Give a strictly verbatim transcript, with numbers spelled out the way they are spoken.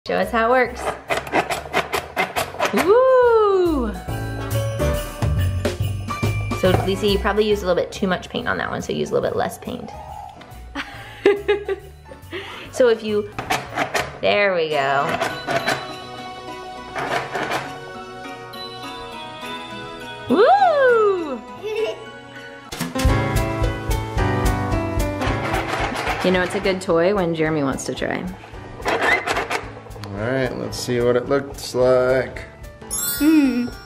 Show us how it works. Woo! So Lisa, you probably used a little bit too much paint on that one, so use a little bit less paint. So if you, there we go. Woo! You know it's a good toy when Jeremy wants to try. All right, let's see what it looks like. Hmm.